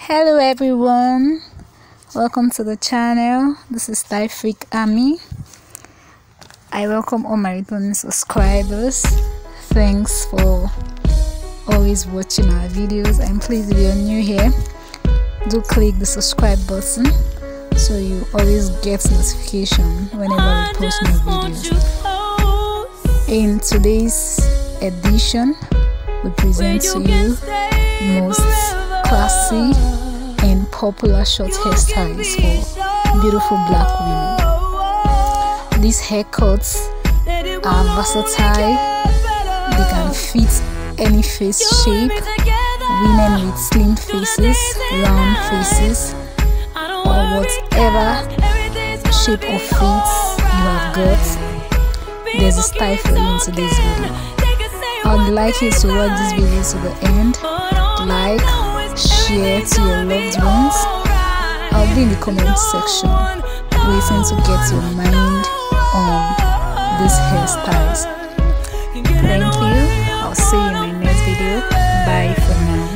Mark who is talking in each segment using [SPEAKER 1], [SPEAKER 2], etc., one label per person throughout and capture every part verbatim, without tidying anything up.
[SPEAKER 1] Hello everyone, welcome to the channel. This is Thai Freak Army. I welcome all my returning subscribers. Thanks for always watching our videos, and please, if you're new here, do click the subscribe button so you always get notification whenever we post new videos. In today's edition, we present to you most classy and popular short hairstyles for beautiful black women. These haircuts are versatile. They can fit any face shape. Women with slim faces, round faces, or whatever shape or fit you have got, there's a style for you in today's video. I would like you to watch this video to the end. Like, share to your loved ones. I'll be in the comment section waiting to get your mind on these hairstyles. Thank you. I'll see you in my next video. Bye for now.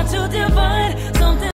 [SPEAKER 2] to define.